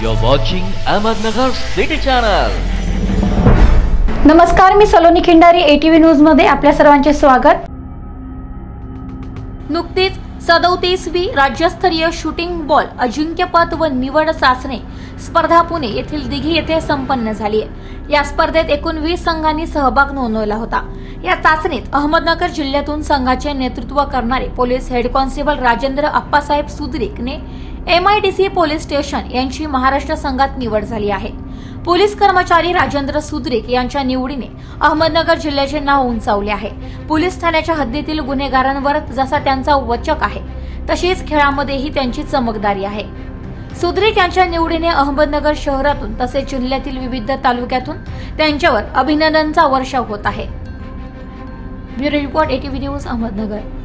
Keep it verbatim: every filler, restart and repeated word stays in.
You're watching Ahmednagar City Channel. नमस्कार, मी Saloni Khindari, ATV news मध्ये आपल्या सर्वांचे स्वागत. नुकतीच सदोतीसवी राज्यस्तरीय शूटिंग बॉल अजिंक्यपद व निवड चाचणी स्पर्धा पुणे येथील दिघी येथे संपन्न झाली आहे. या स्पर्धेत एकूण वीस संघांनी सहभाग नोंदवला होता. या चाचणीत अहमदनगर जिल्ह्यातून संघाचे नेतृत्व करणारे police head constable Rajendra Appasaheb सुद्रिकने एमआयडीसी पोलीस स्टेशन यांची महाराष्ट्र संघात निवड झाली आहे. पोलीस कर्मचारी राजेंद्र सुद्रिक यांच्या निवडीने अहमदनगर जिल्ह्याचे नाव उंचावले आहे. पोलीस ठाण्याच्या हद्दीतील गुन्हेगारांवर जसा त्यांचा वचक आहे तशीच खेळामध्येही त्यांची चमकदारी आहे. सुद्रिक यांच्या निवडीने अहमदनगर शहरातून तसेच जिल्ह्यातील विविध तालुक्यातून त्यांच्यावर अभिनंदनाचा वर्षाव होत आहे. Bureau report, ATV news, Ahmednagar.